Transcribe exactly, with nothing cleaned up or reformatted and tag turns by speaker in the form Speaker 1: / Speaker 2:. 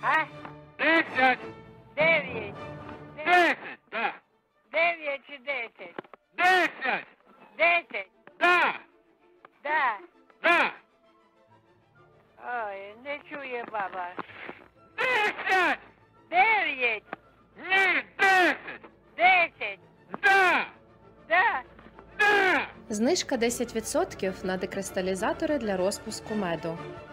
Speaker 1: А?
Speaker 2: Десять.
Speaker 1: Дев'ять.
Speaker 2: Десять. Да.
Speaker 1: Дев'ять чи десять?
Speaker 2: Десять.
Speaker 1: Десять?
Speaker 2: Да.
Speaker 1: Да.
Speaker 2: Да.
Speaker 1: Ой, не чує баба.
Speaker 2: Десять.
Speaker 1: Дев'ять.
Speaker 2: Ні, десять.
Speaker 1: Десять.
Speaker 2: Да.
Speaker 1: Да.
Speaker 2: Да.
Speaker 3: Знижка десять відсотків на декристалізатори для розпуску меду.